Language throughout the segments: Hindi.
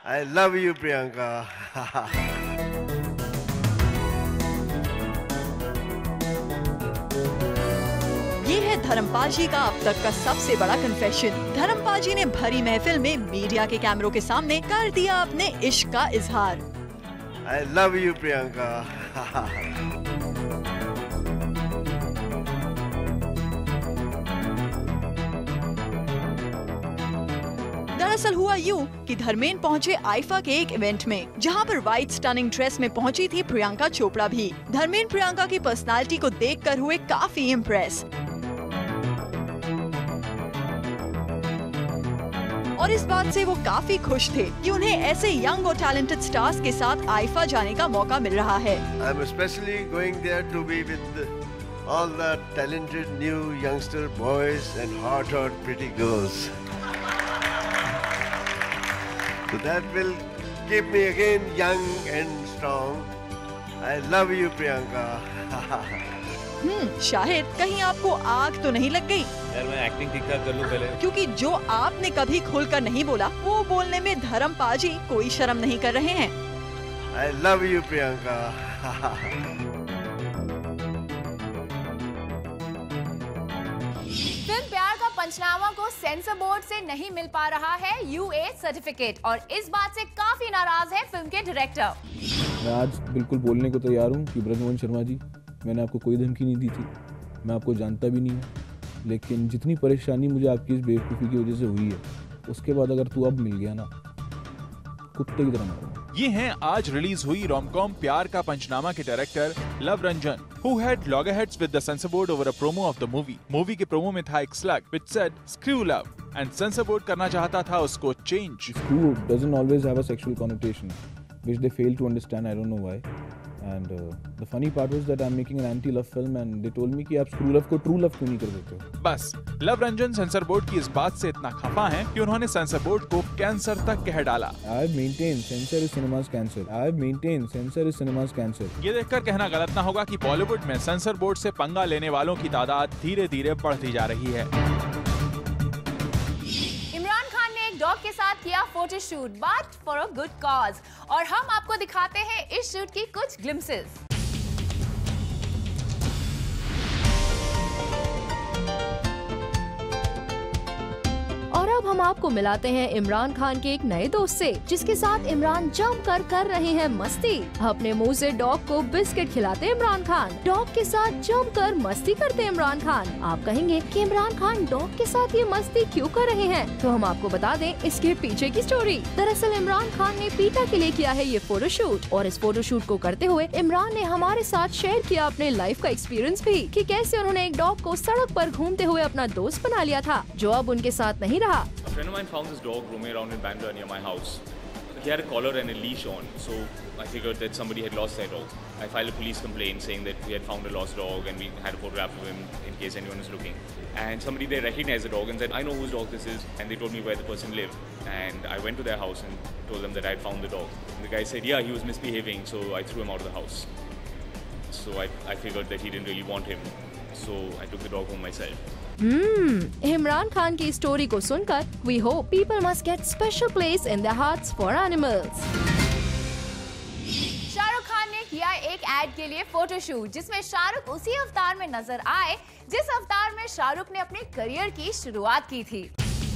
I love you, Priyanka. ये है धर्मपाल जी का अब तक का सबसे बड़ा कन्फेशन। धर्मपाल जी ने भरी महफिल में मीडिया के कैमरों के सामने कर दिया अपने इश्क का इजहार। I love you, Priyanka. दरअसल हुआ यूं कि धर्मेंद्र पहुंचे आईफा के एक इवेंट में, जहां पर व्हाइट स्टनिंग ड्रेस में पहुंची थी प्रियंका चोपड़ा भी। धर्मेंद्र प्रियंका की पर्सनालिटी को देखकर हुए काफी इम्प्रेस और इस बात से वो काफी खुश थे कि उन्हें ऐसे यंग और टैलेंटेड स्टार्स के साथ आईफा जाने का मौका मिल रहा है। I'm especially going there to be with all the talented new youngster boys and hot pretty girls. So that will keep me again young and strong. I love you, Priyanka. Shahid, कहीं आपको आग तो नहीं लग गई? यार मैं एक्टिंग ठीक ठाक कर लूं पहले। क्योंकि जो आपने कभी खुलकर नहीं बोला, वो बोलने में धर्मपाल जी कोई शर्म नहीं कर रहे हैं। I love you, Priyanka. Film Pyaar Ka पंचनामा को सेंसर बोर्ड से नहीं मिल पा रहा है UA सर्टिफिकेट, और इस बात से काफी नाराज है फिल्म के डायरेक्टर। मैं आज बिल्कुल बोलने को तैयार हूँ कि ब्रजमोहन शर्मा जी, मैंने आपको कोई धमकी नहीं दी थी, मैं आपको जानता भी नहीं हूँ, लेकिन जितनी परेशानी मुझे आपकी इस बेवकूफ़ी की वजह से हुई है, उसके बाद अगर तू अब मिल गया ना, कुत्ते की तरह मारूंगा। ये हैं आज रिलीज हुई रोमकॉम प्यार का पंचनामा के director Luv Ranjan, who had loggerheads with the censor board over a promo of the movie. Movie के प्रोमो में था एक slug which said screw love and censor board करना चाहता था उसको change. Screw doesn't always have a sexual connotation, which they fail to understand. I don't know why. And the funny part was that I'm making an anti-love film, and they told me कि आप screw love को true love क्यों नहीं कर देते हो? बस लव रंजन सेंसर बोर्ड की इस बात से इतना खफा हैं कि उन्होंने सेंसर बोर्ड को कैंसर तक कह डाला। I've maintained censor is cinema's cancer. I've maintained censor is cinema's cancer. ये देखकर कहना गलत ना होगा कि बॉलीवुड में सेंसर बोर्ड से पंगा लेने वालों की तादाद धीरे-धीरे बढ़ती जा रही है। इमरान खान ने एक डॉग के साथ किया photoshoot, but for a good cause, और हम आपको दिखाते हैं इस शूट की कुछ ग्लिम्सेस। और अब हम आपको मिलाते हैं इमरान खान के एक नए दोस्त से, जिसके साथ इमरान जमकर कर रहे हैं मस्ती। अपने मुंह से डॉग को बिस्किट खिलाते इमरान खान, डॉग के साथ जमकर मस्ती करते इमरान खान। आप कहेंगे कि इमरान खान डॉग के साथ ये मस्ती क्यों कर रहे हैं, तो हम आपको बता दें इसके पीछे की स्टोरी। दरअसल इमरान खान ने पीटा के लिए किया है ये फोटोशूट, और इस फोटोशूट को करते हुए इमरान ने हमारे साथ शेयर किया अपने लाइफ का एक्सपीरियंस भी, कि कैसे उन्होंने एक डॉग को सड़क पर घूमते हुए अपना दोस्त बना लिया था, जो अब उनके साथ नहीं रहा। A friend of mine found this dog roaming around in Bandra near my house. He had a collar and a leash on, so I figured that somebody had lost their dog. I filed a police complaint saying that we had found a lost dog and we had a photograph of him in case anyone was looking. And somebody there recognized the dog and said, I know whose dog this is, and they told me where the person lived. And I went to their house and told them that I had found the dog. And the guy said, yeah, he was misbehaving, so I threw him out of the house. So I figured that he didn't really want him, so I took the dog home myself. Imran Khan की स्टोरी को सुनकर we hope people must get special place in their hearts for animals. Shahrukh Khan ने किया एक एड के लिए फोटोशूट, जिसमें शाहरुख उसी अवतार में नजर आए जिस अवतार में शाहरुख ने अपने करियर की शुरुआत की थी।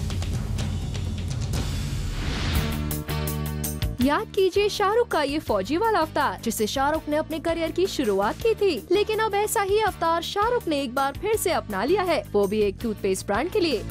याद कीजिए शाहरुख का ये फौजी वाला अवतार, जिससे शाहरुख ने अपने करियर की शुरुआत की थी। लेकिन अब ऐसा ही अवतार शाहरुख ने एक बार फिर से अपना लिया है, वो भी एक टूथपेस्ट ब्रांड के लिए।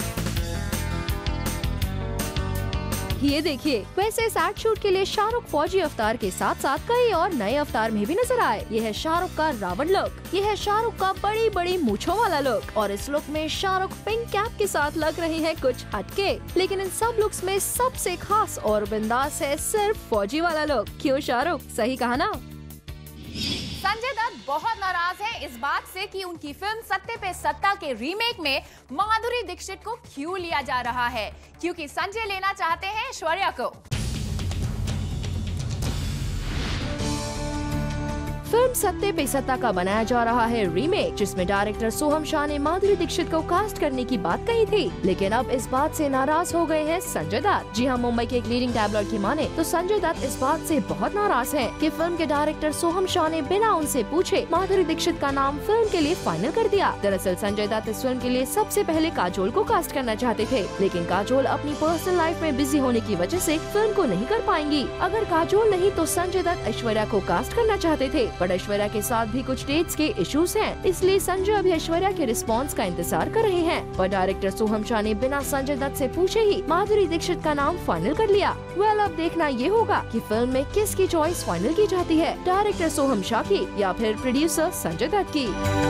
ये देखिए, वैसे इस एड शूट के लिए शाहरुख फौजी अवतार के साथ साथ कई और नए अवतार में भी नजर आए। ये है शाहरुख का रावण लुक, ये है शाहरुख का बड़ी बड़ी मूंछों वाला लुक, और इस लुक में शाहरुख पिंक कैप के साथ लग रहे हैं कुछ हटके। लेकिन इन सब लुक्स में सबसे खास और बिंदास है सिर्फ फौजी वाला लुक। क्यों शाहरुख, सही कहा ना? संजय दत्त बहुत नाराज हैं इस बात से कि उनकी फिल्म सत्ते पे सत्ता के रीमेक में माधुरी दीक्षित को क्यों लिया जा रहा है, क्योंकि संजय लेना चाहते हैं ऐश्वर्या को। फिल्म सत्ते पे सत्ता का बनाया जा रहा है रीमेक, जिसमें डायरेक्टर सोहम शाह ने माधुरी दीक्षित को कास्ट करने की बात कही थी, लेकिन अब इस बात से नाराज हो गए हैं संजय दत्त। जी हाँ, मुंबई के एक लीडिंग टैबलॉइड की माने तो संजय दत्त इस बात से बहुत नाराज हैं कि फिल्म के डायरेक्टर सोहम शाह ने बिना उनसे पूछे माधुरी दीक्षित का नाम फिल्म के लिए फाइनल कर दिया। दरअसल संजय दत्त इस फिल्म के लिए सबसे पहले काजोल को कास्ट करना चाहते थे, लेकिन काजोल अपनी पर्सनल लाइफ में बिजी होने की वजह से फिल्म को नहीं कर पाएंगी। अगर काजोल नहीं तो संजय दत्त ऐश्वर्या को कास्ट करना चाहते थे, पर ऐश्वर्या के साथ भी कुछ डेट्स के इश्यूज हैं, इसलिए संजय अभी ऐश्वर्या के रिस्पॉन्स का इंतजार कर रहे हैं। पर डायरेक्टर सोहम शाह ने बिना संजय दत्त से पूछे ही माधुरी दीक्षित का नाम फाइनल कर लिया। वेल, अब देखना ये होगा कि फिल्म में किसकी चॉइस फाइनल की जाती है, डायरेक्टर सोहम शाह की या फिर प्रोड्यूसर संजय दत्त की।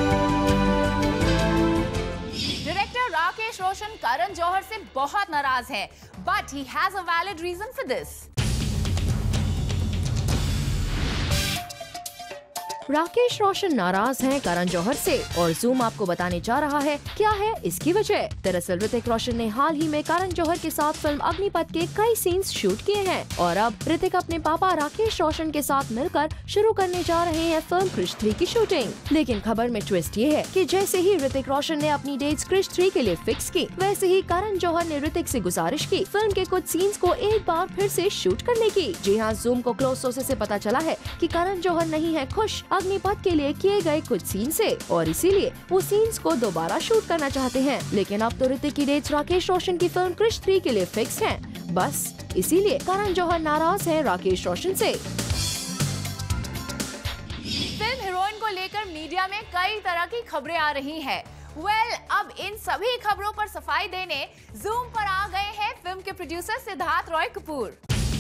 डायरेक्टर राकेश रोशन करण जौहर से बहुत नाराज है, but he has a valid reason for this. Rakesh Roshan नाराज हैं करण जौहर से और जूम आपको बताने जा रहा है क्या है इसकी वजह। दरअसल ऋतिक रोशन ने हाल ही में करण जौहर के साथ फिल्म अग्निपथ के कई सीन्स शूट किए हैं और अब ऋतिक अपने पापा राकेश रोशन के साथ मिलकर शुरू करने जा रहे हैं फिल्म क्रिश 3 की शूटिंग। लेकिन खबर में ट्विस्ट ये है कि जैसे ही ऋतिक रोशन ने अपनी डेट्स क्रिश 3 के लिए फिक्स की, वैसे ही करण जौहर ने ऋतिक से गुजारिश की फिल्म के कुछ सीन्स को एक बार फिर से शूट करने की। जी हाँ, जूम को क्लोज सोर्सेस से पता चला है कि करण जौहर नहीं है खुश अग्निपथ के लिए किए गए कुछ सीन से और इसीलिए वो सीन्स को दोबारा शूट करना चाहते हैं। लेकिन अब तो ऋतिक की डेट्स राकेश रोशन की फिल्म क्रिश 3 के लिए फिक्स हैं। बस इसीलिए करण जौहर नाराज है राकेश रोशन से। फिल्म हीरोइन को लेकर मीडिया में कई तरह की खबरें आ रही हैं। अब इन सभी खबरों पर सफाई देने जूम पर आ गए हैं फिल्म के producer Siddharth Roy Kapur.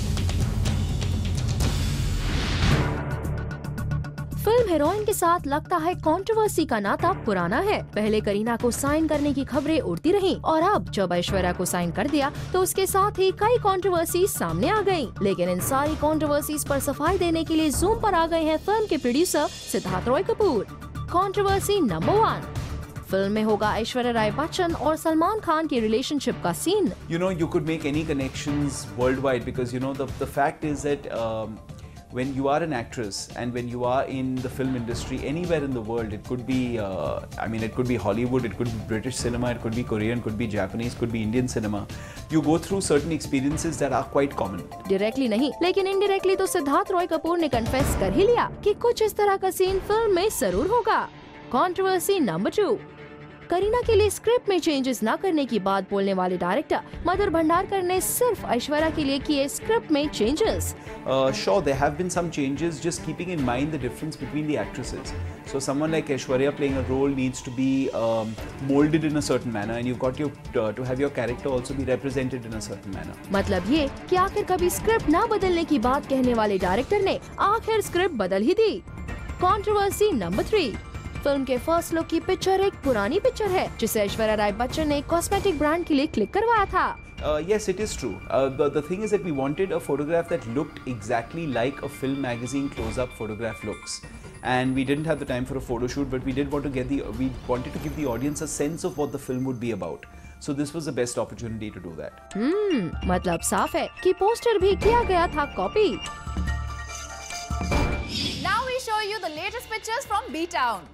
Film heroine के साथ लगता है कंट्रोवर्सी का नाता पुराना है। पहले करीना को साइन करने की खबरें उड़ती रहीं और अब जब ऐश्वर्या को साइन कर दिया तो उसके साथ ही कई कंट्रोवर्सी सामने आ गयी। लेकिन इन सारी कंट्रोवर्सीज पर सफाई देने के लिए जूम पर आ गए हैं फिल्म के producer Siddharth Roy Kapur. Controversy number 1, film में होगा ऐश्वर्या राय बच्चन और सलमान खान की रिलेशनशिप का scene. You know, you could make any connections worldwide because you know the fact is that when you are an actress and when you are in the film industry anywhere in the world, it could be it could be Hollywood, it could be British cinema, it could be Korean, could be Japanese, could be Indian cinema. You go through certain experiences that are quite common. Directly नहीं लेकिन इनडायरेक्टली तो सिद्धार्थ रॉय कपूर ने कन्फेस कर ही लिया कि कुछ इस तरह का सीन फिल्म में जरूर होगा। कंट्रोवर्सी नंबर 2, करीना के लिए स्क्रिप्ट में चेंजेस न करने की बात बोलने वाले डायरेक्टर मधुर भंडारकर ने सिर्फ ऐश्वर्या के लिए किए स्क्रिप्ट में changes. Sure, there have been some changes, just keeping in mind the difference between the actresses. So someone like Aishwarya playing a role needs to be molded in a certain manner, and you've got to have your character also be represented in a certain manner. मतलब ये कि आखिर कभी स्क्रिप्ट न बदलने की बात कहने वाले डायरेक्टर ने आखिर स्क्रिप्ट बदल ही दी। कंट्रोवर्सी नंबर 3, फिल्म के फर्स्ट लुक की पिक्चर एक पुरानी पिक्चर है जिसे ऐश्वर्या राय बच्चन ने कॉस्मेटिक ब्रांड के लिए क्लिक करवाया था। Yes, it is true. The thing is that we wanted a photograph that looked exactly like a film magazine close-up photograph looks, and we didn't have the time for a photo shoot, but we did want to we wanted to give the audience a sense of what the film would be about. So this was the best opportunity to do that. मतलब साफ है कि पोस्टर भी किया गया था copy. Now we show you the latest pictures from B-Town.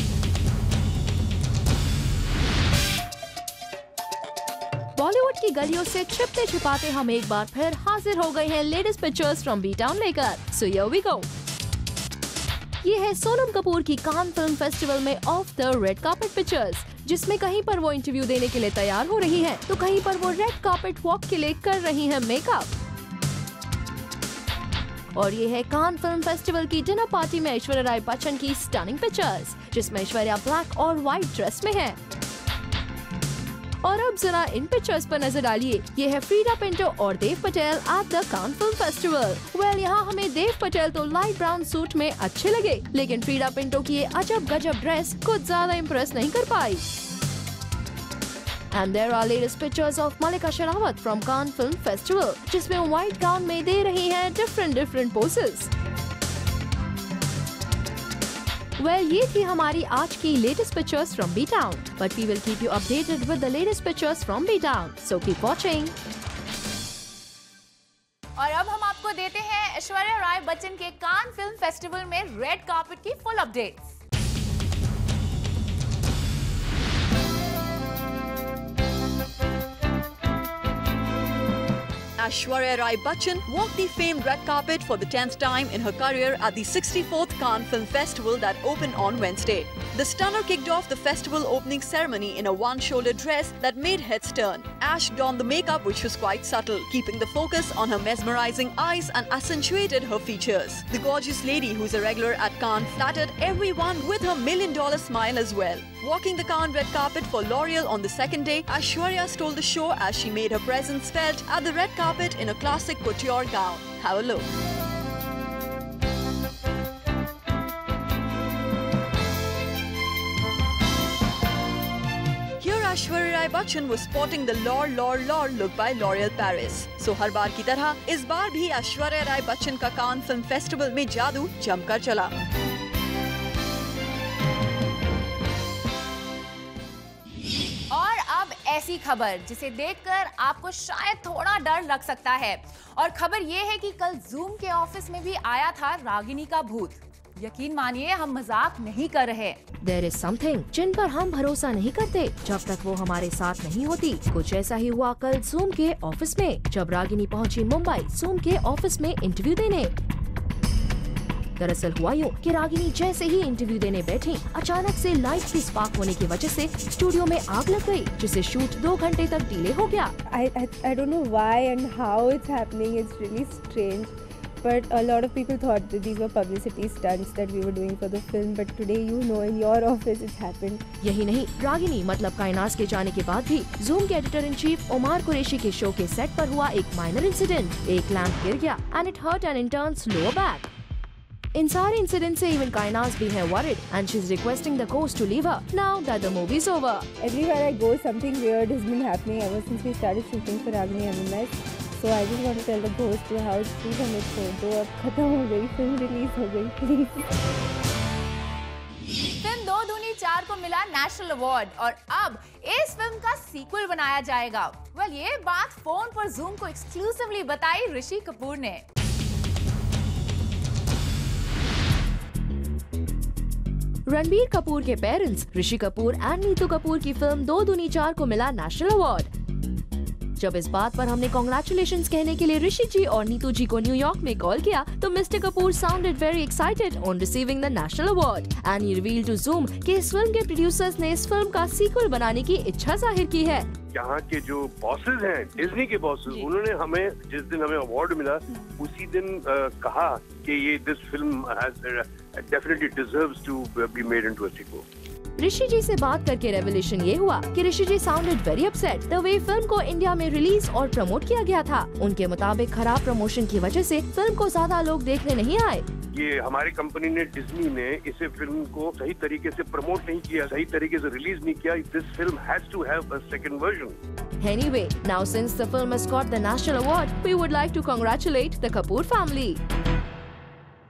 Bollywood की गलियों से छिपते छिपाते हम एक बार फिर हाजिर हो गए हैं लेटेस्ट पिक्चर्स फ्रॉम B-Town लेकर। So here we go. ये है सोनम कपूर की कान फिल्म फेस्टिवल में of the red carpet pictures, जिसमें कहीं पर वो इंटरव्यू देने के लिए तैयार हो रही हैं, तो कहीं पर वो रेड कार्पेट वॉक के लिए कर रही हैं मेकअप। और ये है कान फिल्म फेस्टिवल की डिनर पार्टी में ऐश्वर्या राय बच्चन की स्टनिंग पिक्चर्स, जिसमें ऐश्वर्या ब्लैक और व्हाइट ड्रेस में है। और अब जरा इन पिक्चर्स पर नजर डालिए। ये है फ्रीडा पिंटो और Dev Patel at the Cannes film festival. यहाँ हमें देव पटेल तो लाइट ब्राउन सूट में अच्छे लगे, लेकिन फ्रीडा पिंटो की ये अजब गजब ड्रेस कुछ ज्यादा इम्प्रेस नहीं कर पाई। And there are latest pictures of Malika Sherawat from Cannes Film Festival, जिसमें व्हाइट गाउन में दे रही हैं डिफरेंट पोसेस। ये थी हमारी आज की latest pictures from B-Town, but we will keep you updated with the latest pictures from B-Town. So keep watching. और अब हम आपको देते हैं ऐश्वर्या राय बच्चन के कान फिल्म फेस्टिवल में रेड कार्पेट की full updates. Aishwarya Rai Bachchan walked the famed red carpet for the 10th time in her career at the 64th Cannes Film Festival that opened on Wednesday. The stunner kicked off the festival opening ceremony in a one-shouldered dress that made heads turn. Ash donned the makeup, which was quite subtle, keeping the focus on her mesmerizing eyes and accentuated her features. The gorgeous lady, who's a regular at Cannes, flattered everyone with her million-dollar smile as well. Walking the Cannes red carpet for L'Oreal on the second day, Aishwarya stole the show as she made her presence felt at the red carpet in a classic couture gown. Have a look. Here Aishwarya Rai Bachchan was sporting the Lore look by L'Oreal Paris. So हर बार की तरह इस बार भी Aishwarya Rai Bachchan का Cannes Film Festival में जादू जमकर चला। और अब ऐसी खबर जिसे देखकर आपको शायद थोड़ा डर लग सकता है, और खबर ये है कि कल जूम के ऑफिस में भी आया था रागिनी का भूत। यकीन मानिए, हम मजाक नहीं कर रहे। There is something जिन पर हम भरोसा नहीं करते जब तक वो हमारे साथ नहीं होती। कुछ ऐसा ही हुआ कल जूम के ऑफिस में, जब रागिनी पहुंची मुंबई जूम के ऑफिस में इंटरव्यू देने। दरअसल हुआ यूं कि रागिनी जैसे ही इंटरव्यू देने बैठी, अचानक से लाइट की स्पार्क होने की वजह से स्टूडियो में आग लग गई, जिससे शूट 2 घंटे तक डिले हो गया। I don't know why and how it's happening. It's really strange. But a lot of people thought that these were publicity stunts that we were doing for the film. But today, you know, in your office it's happened. यही नहीं, रागिनी मतलब कायनाज के जाने के बाद भी जूम के editor in chief Omar Qureshi के शो के सेट पर हुआ एक माइनर इंसिडेंट। एक लैंप गिर गया and it hurt an intern's lower back. इन सारे इंसिडेंट से even कायनाज भी है worried and she's requesting the host to leave her now that the movie's over. Everywhere I go, something weird has been happening ever since we started shooting for Ragini MMS. So I just want to tell the host to house please हमें छोड़ दो, अब खत्म हो गई, फिल्म रिलीज हो गई, प्लीज। फिल्म 2 दूनी 4 को मिला नेशनल अवार्ड और अब इस फिल्म का सीक्वल बनाया जाएगा। वेल, ये बात फोन पर जूम को एक्सक्लूसिवली बताई ऋषि कपूर ने। रणबीर कपूर के पेरेंट्स ऋषि कपूर एंड नीतू कपूर की फिल्म 2 दूनी 4 को मिला नेशनल अवार्ड। जब इस बात पर हमने कॉन्ग्रेचुलेशंस कहने के लिए ऋषि जी और नीतू जी को न्यूयॉर्क में कॉल किया, तो mister Kapoor sounded very excited on receiving the national award and he revealed to Zoom कि इस फिल्म के प्रोड्यूसर्स ने इस फिल्म का सीक्वल बनाने की इच्छा जाहिर की है। यहाँ के जो बॉसेस हैं, डिज्नी के बॉसेस, उन्होंने हमें जिस दिन हमें अवार्ड मिला उसी दिन कहा कि ये this film definitely deserves to be made into a sequel. Rishi ji से बात करके रेवलेशन ये हुआ कि Rishi ji sounded very upset the way film को इंडिया में रिलीज और प्रमोट किया गया था। उनके मुताबिक खराब प्रमोशन की वजह से फिल्म को ज्यादा लोग देखने नहीं आए। ये हमारी कंपनी ने, डिज्नी ने इसे फिल्म को सही तरीके से प्रमोट नहीं किया, सही तरीके से रिलीज नहीं किया। This film has to have a second version. Anyway, now since the film has got the national award, we would like to congratulate the Kapoor family.